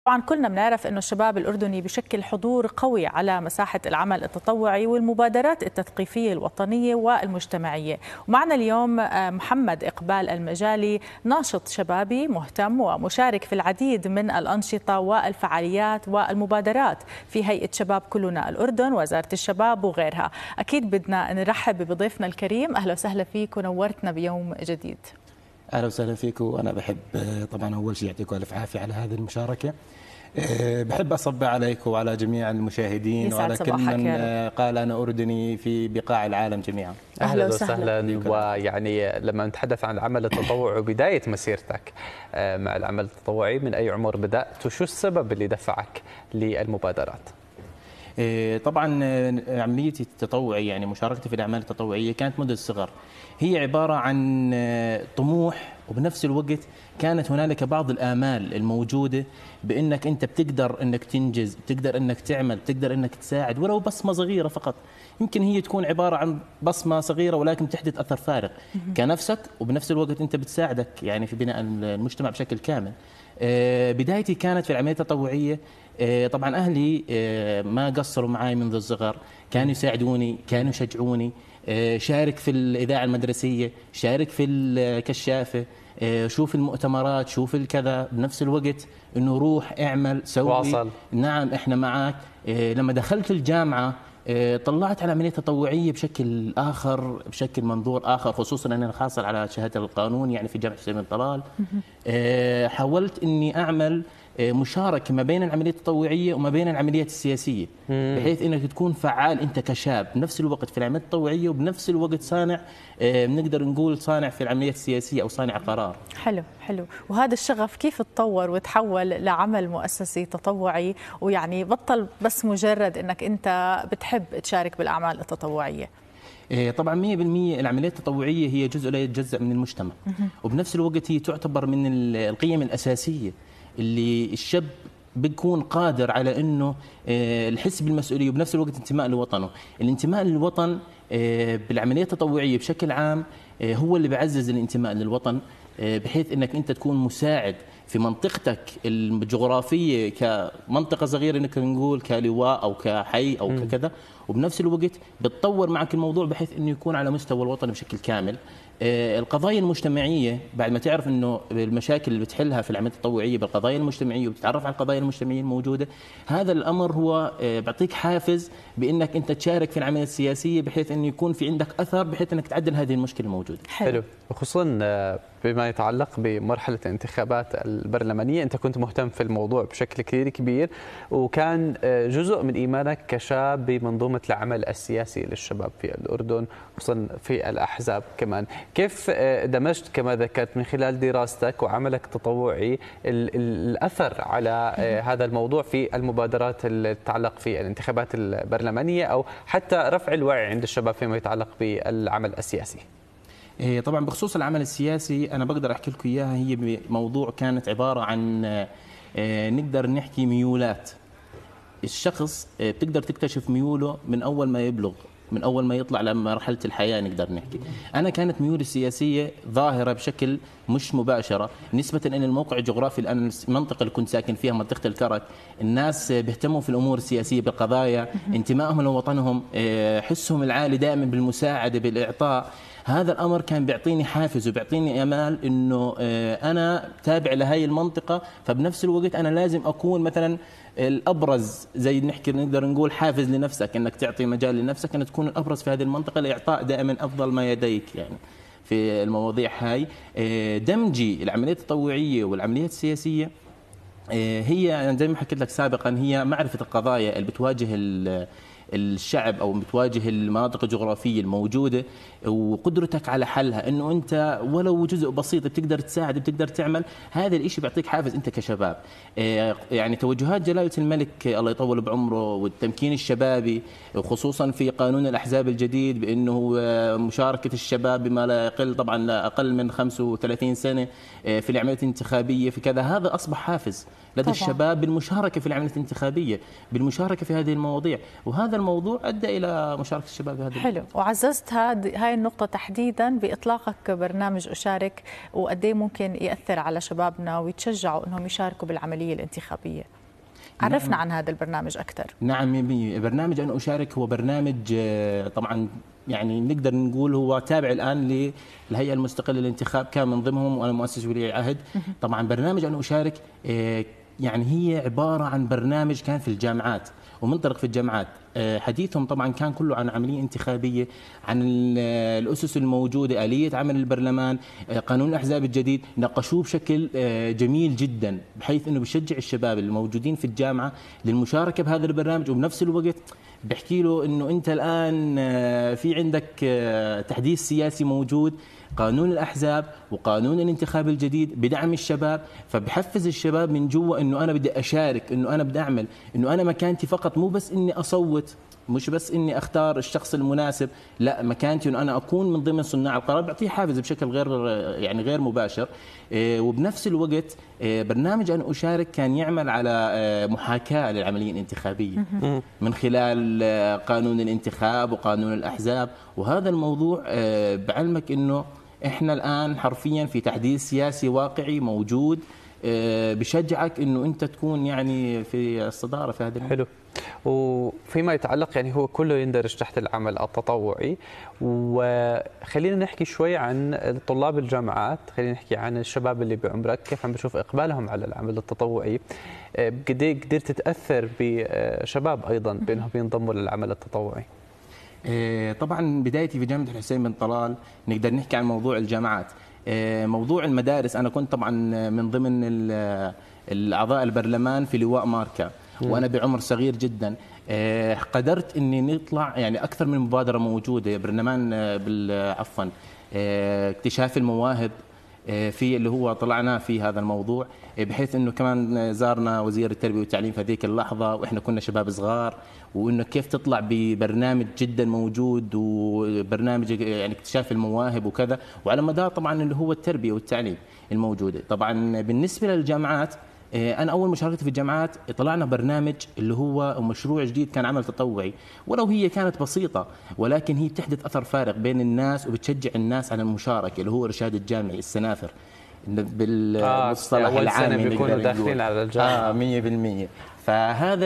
طبعا كلنا بنعرف انه الشباب الاردني بشكل حضور قوي على مساحه العمل التطوعي والمبادرات التثقيفيه الوطنيه والمجتمعيه، ومعنا اليوم محمد اقبال المجالي، ناشط شبابي مهتم ومشارك في العديد من الانشطه والفعاليات والمبادرات في هيئه شباب كلنا الاردن، وزاره الشباب وغيرها. اكيد بدنا نرحب بضيفنا الكريم، اهلا وسهلا فيك ونورتنا بيوم جديد. اهلا وسهلا فيك، وانا بحب طبعا اول شيء يعطيكم الف عافيه على هذه المشاركه. بحب اصب عليك وعلى جميع المشاهدين وعلى كل من قال انا اردني في بقاع العالم جميعا. اهلا وسهلا. ويعني لما نتحدث عن العمل التطوعي وبدايه مسيرتك مع العمل التطوعي، من اي عمر بدات وشو السبب اللي دفعك للمبادرات؟ طبعا عمليتي التطوعي يعني مشاركتي في الاعمال التطوعيه كانت منذ الصغر، هي عباره عن طموح، وبنفس الوقت كانت هنالك بعض الآمال الموجودة بأنك أنت بتقدر أنك تنجز، بتقدر أنك تعمل، بتقدر أنك تساعد ولو بصمة صغيرة فقط. يمكن هي تكون عبارة عن بصمة صغيرة ولكن تحدث أثر فارق كنفسك، وبنفس الوقت أنت بتساعدك يعني في بناء المجتمع بشكل كامل. بدايتي كانت في العملية التطوعية. طبعا أهلي ما قصروا معي منذ الصغر، كانوا يساعدوني، كانوا يشجعوني. شارك في الإذاعة المدرسية، شارك في الكشافة، شوف المؤتمرات، شوف الكذا، بنفس الوقت انه روح اعمل سوي واصل. نعم احنا معك. لما دخلت الجامعة طلعت على عملية تطوعية بشكل آخر، بشكل منظور آخر، خصوصا أن أنا حاصل على شهادة القانون يعني في جامعة حسين بن طلال. حاولت أني أعمل مشاركة ما بين العملية التطوعية وما بين العمليات السياسية، بحيث أنك تكون فعال أنت كشاب بنفس الوقت في العملية التطوعية وبنفس الوقت صانع، بنقدر نقول صانع في العمليات السياسية أو صانع قرار. حلو حلو. وهذا الشغف كيف تطور وتحول لعمل مؤسسي تطوعي، ويعني بطل بس مجرد أنك أنت بتحب تشارك بالأعمال التطوعية؟ طبعا 100% العمليات التطوعية هي جزء لا يتجزأ من المجتمع، وبنفس الوقت هي تعتبر من القيم الأساسية اللي الشاب بيكون قادر على انه الحس بالمسؤوليه وبنفس الوقت انتماء لوطنه. الانتماء للوطن بالعمليه التطوعيه بشكل عام هو اللي بيعزز الانتماء للوطن، بحيث انك انت تكون مساعد في منطقتك الجغرافيه كمنطقه صغيره نقدر نقول كلواء او كحي او ككذا، وبنفس الوقت بتطور معك الموضوع بحيث انه يكون على مستوى الوطن بشكل كامل. القضايا المجتمعيه بعد ما تعرف انه المشاكل اللي بتحلها في العمليه التطوعيه بالقضايا المجتمعيه وبتتعرف على القضايا المجتمعيه الموجوده، هذا الامر هو بيعطيك حافز بانك انت تشارك في العمليه السياسيه بحيث انه يكون في عندك اثر بحيث انك تعدل هذه المشكله الموجوده. حلو. وخصوصا بما يتعلق بمرحله الانتخابات البرلمانيه، انت كنت مهتم في الموضوع بشكل كثير كبير، وكان جزء من ايمانك كشاب بمنظومه العمل السياسي للشباب في الاردن، خصوصا في الاحزاب كمان. كيف دمجت كما ذكرت من خلال دراستك وعملك التطوعي الاثر على هذا الموضوع في المبادرات اللي تتعلق في الانتخابات البرلمانيه، او حتى رفع الوعي عند الشباب فيما يتعلق بالعمل السياسي؟ طبعا بخصوص العمل السياسي انا بقدر احكي لكم اياها، هي موضوع كانت عباره عن نقدر نحكي ميولات. الشخص بتقدر تكتشف ميوله من اول ما يبلغ، من اول ما يطلع لمرحله الحياه نقدر نحكي. انا كانت ميولي السياسيه ظاهره بشكل مش مباشره، نسبه ان الموقع الجغرافي الان المنطقه اللي كنت ساكن فيها منطقه الكرك، الناس بيهتموا في الامور السياسيه بالقضايا، انتمائهم لوطنهم، حسهم العالي دائما بالمساعده بالاعطاء. هذا الامر كان بيعطيني حافز وبيعطيني امال انه انا تابع لهي المنطقه، فبنفس الوقت انا لازم اكون مثلا الابرز، زي نحكي نقدر نقول حافز لنفسك انك تعطي مجال لنفسك ان تكون الابرز في هذه المنطقه لاعطاء دائما افضل ما يديك يعني في المواضيع هاي. دمجي العمليات التطوعيه والعمليات السياسيه هي زي ما حكيت لك سابقا، هي معرفه القضايا اللي بتواجه الشعب او بتواجه المناطق الجغرافيه الموجوده وقدرتك على حلها، انه انت ولو جزء بسيط بتقدر تساعد، بتقدر تعمل، هذا الشيء بيعطيك حافز انت كشباب. يعني توجهات جلاله الملك الله يطول بعمره والتمكين الشبابي، وخصوصا في قانون الاحزاب الجديد بانه مشاركه الشباب بما لا يقل طبعا لا اقل من 35 سنه في العمليات الانتخابيه في كذا، هذا اصبح حافز لدى طبعا. الشباب بالمشاركة في العملية الانتخابية، بالمشاركة في هذه المواضيع، وهذا الموضوع أدى إلى مشاركة الشباب في هذه حلو. وعززت هاي النقطة تحديدا بإطلاقك برنامج أشارك، وقد ايه ممكن يأثر على شبابنا ويتشجعوا أنهم يشاركوا بالعملية الانتخابية. عرفنا عن هذا البرنامج أكثر. نعم، برنامج أنا أشارك هو برنامج طبعا يعني نقدر نقول هو تابع الآن للهيئة المستقلة للانتخاب، كان من ضمنهم وأنا مؤسس ولي عهد. طبعا برنامج أنا أشارك يعني هي عبارة عن برنامج كان في الجامعات ومنطلق في الجامعات. حديثهم طبعا كان كله عن عملية انتخابية، عن الأسس الموجودة، آلية عمل البرلمان، قانون الأحزاب الجديد، ناقشوه بشكل جميل جدا، بحيث أنه بيشجع الشباب الموجودين في الجامعة للمشاركة بهذا البرنامج. وبنفس الوقت بحكي له أنه أنت الآن في عندك تحديث سياسي موجود، قانون الأحزاب وقانون الانتخاب الجديد بدعم الشباب، فبحفز الشباب من جوا انه انا بدي اشارك، انه انا بدي اعمل، انه انا مكانتي فقط مو بس اني اصوت، مش بس اني اختار الشخص المناسب، لا مكانتي انه انا اكون من ضمن صناع القرار، بعطيه حافز بشكل غير مباشر. وبنفس الوقت برنامج أنا أشارك كان يعمل على محاكاة للعملية الانتخابية من خلال قانون الانتخاب وقانون الأحزاب. وهذا الموضوع بعلمك أنه إحنا الآن حرفيا في تحديث سياسي واقعي موجود بشجعك أنه أنت تكون يعني في الصدارة في هذا. حلو. وفيما يتعلق يعني هو كله يندرج تحت العمل التطوعي، وخلينا نحكي شوي عن طلاب الجامعات، خلينا نحكي عن الشباب اللي بعمرك، كيف عم بشوف إقبالهم على العمل التطوعي، قد ايه قدرت تتأثر بشباب أيضا بأنهم ينضموا للعمل التطوعي؟ طبعا بدايتي في جامعة الحسين بن طلال نقدر نحكي عن موضوع الجامعات. موضوع المدارس أنا كنت طبعا من ضمن الأعضاء البرلمان في لواء ماركا، وأنا بعمر صغير جدا. قدرت أني نطلع يعني أكثر من مبادرة موجودة برلمان عفوا اكتشاف المواهب، في اللي هو طلعنا في هذا الموضوع، بحيث انه كمان زارنا وزير التربيه والتعليم في هذيك اللحظه واحنا كنا شباب صغار، وانه كيف تطلع ببرنامج جدا موجود وبرنامج يعني اكتشاف المواهب وكذا، وعلى مدار طبعا اللي هو التربيه والتعليم الموجوده. طبعا بالنسبه للجامعات أنا أول مشاركتي في الجامعات طلعنا برنامج اللي هو مشروع جديد، كان عمل تطوعي، ولو هي كانت بسيطة ولكن هي بتحدث أثر فارق بين الناس وبتشجع الناس على المشاركة، اللي هو إرشاد الجامعي السنافر بالمصطلح العامي بيكونوا داخلين على الجامعة 100%. فهذا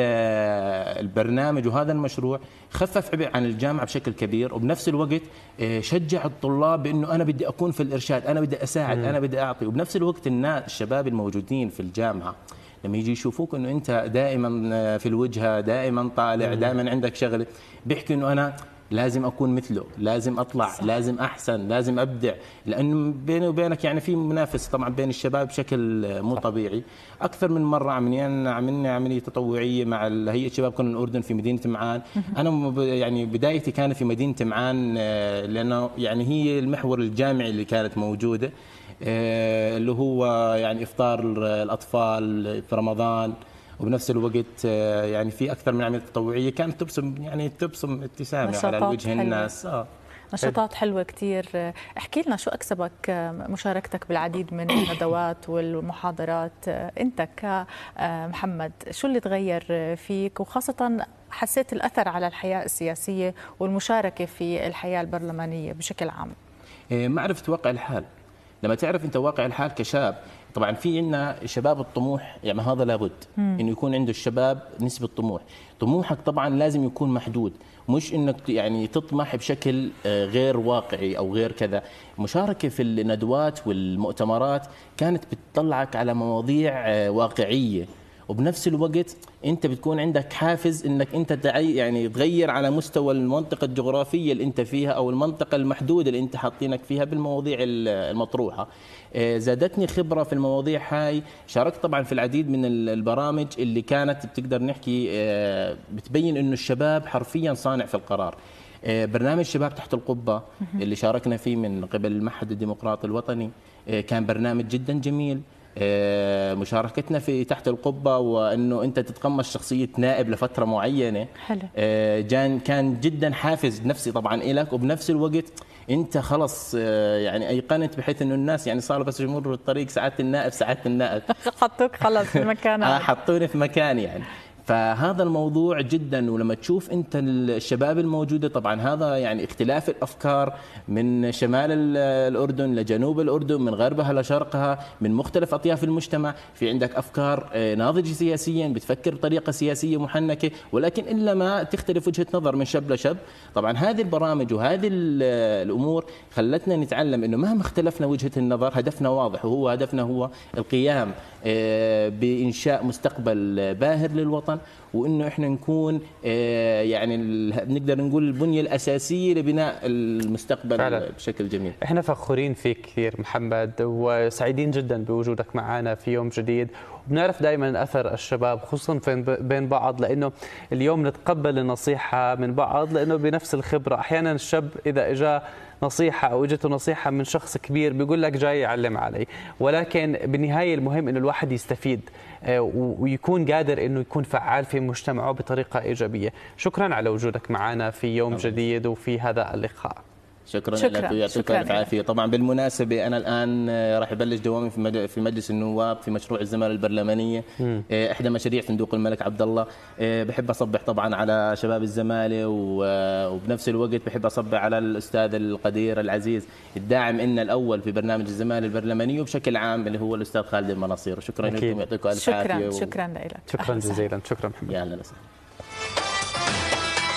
البرنامج وهذا المشروع خفف عبء عن الجامعة بشكل كبير، وبنفس الوقت شجع الطلاب بأنه أنا بدي أكون في الإرشاد، أنا بدي أساعد، أنا بدي أعطي. وبنفس الوقت الشباب الموجودين في الجامعة لما يجي يشوفوك أنه أنت دائما في الوجهة، دائما طالع، دائما عندك شغلة، بيحكي أنه أنا لازم أكون مثله، لازم أطلع، صح. لازم أحسن، لازم أبدع، لأنه بيني وبينك يعني في منافسة طبعا بين الشباب بشكل مو طبيعي. أكثر من مرة عملنا عملية تطوعية مع هيئة شباب كنا الأردن في مدينة معان. أنا يعني بدايتي كانت في مدينة معان لأنه يعني هي المحور الجامعي اللي كانت موجودة، اللي هو يعني إفطار الأطفال في رمضان، وبنفس الوقت يعني في أكثر من عملية تطوعية كانت تبسم ابتسامة على وجه الناس. نشاطات حلوة كتير. احكي لنا شو أكسبك مشاركتك بالعديد من الندوات والمحاضرات، أنت كمحمد شو اللي تغير فيك، وخاصة حسيت الأثر على الحياة السياسية والمشاركة في الحياة البرلمانية بشكل عام؟ معرفة واقع الحال. لما تعرف أنت واقع الحال كشاب، طبعا في عندنا شباب الطموح، يعني هذا لابد انه يكون عنده الشباب نسبه طموح. طموحك طبعا لازم يكون محدود، مش انك يعني تطمح بشكل غير واقعي او غير كذا. مشاركه في الندوات والمؤتمرات كانت بتطلعك على مواضيع واقعيه، وبنفس الوقت انت بتكون عندك حافز انك انت يعني تغير على مستوى المنطقه الجغرافيه اللي انت فيها او المنطقه المحدوده اللي انت حاطينك فيها بالمواضيع المطروحه. زادتني خبره في المواضيع هاي. شاركت طبعا في العديد من البرامج اللي كانت بتقدر نحكي بتبين انه الشباب حرفيا صانع في القرار. برنامج شباب تحت القبه اللي شاركنا فيه من قبل المعهد الديمقراطي الوطني كان برنامج جدا جميل. مشاركتنا في تحت القبة، وأنه أنت تتقمص شخصية نائب لفترة معينة. حلو. كان جدا حافز نفسي طبعا إلك، وبنفس الوقت أنت خلص يعني أيقنت بحيث أنه الناس يعني صاروا بس يمروا الطريق سعادة النائب سعادة النائب حطوك خلص في مكان حطوني في مكان يعني. فهذا الموضوع جدا، ولما تشوف انت الشباب الموجوده، طبعا هذا يعني اختلاف الافكار من شمال الاردن لجنوب الاردن، من غربها لشرقها، من مختلف اطياف المجتمع. في عندك افكار ناضجه سياسيا، بتفكر بطريقه سياسيه محنكه، ولكن الا ما تختلف وجهه نظر من شاب لشاب. طبعا هذه البرامج وهذه الامور خلتنا نتعلم انه مهما اختلفنا وجهه النظر، هدفنا واضح، وهو هدفنا هو القيام بانشاء مستقبل باهر للوطن، وانه احنا نكون يعني نقدر نقول البنيه الاساسيه لبناء المستقبل فعلا بشكل جميل. احنا فخورين فيك كثير محمد، وسعيدين جدا بوجودك معنا في يوم جديد. وبنعرف دائما اثر الشباب خصوصا بين بعض، لانه اليوم نتقبل النصيحه من بعض لانه بنفس الخبره. احيانا الشاب اذا اجى نصيحه او اجته نصيحه من شخص كبير بيقول لك جاي يعلم علي، ولكن بالنهايه المهم انه الواحد يستفيد ويكون قادر انه يكون فعال في مجتمعه بطريقه ايجابيه. شكرا على وجودك معنا في يوم جديد وفي هذا اللقاء. شكرا لك ويعطيك الف عافيه. طبعا بالمناسبه انا الان راح ابلش دوامي في مجلس النواب في مشروع الزماله البرلمانيه، احدى مشاريع صندوق الملك عبد الله. بحب اصبح طبعا على شباب الزماله، وبنفس الوقت بحب اصبح على الاستاذ القدير العزيز الداعم لنا الاول في برنامج الزماله البرلمانيه وبشكل عام اللي هو الاستاذ خالد المناصير. شكرا لكم، يعطيكم الف عافيه. شكرا لك. شكرا جزيلا. شكرا محمد. يا اهلا وسهلا.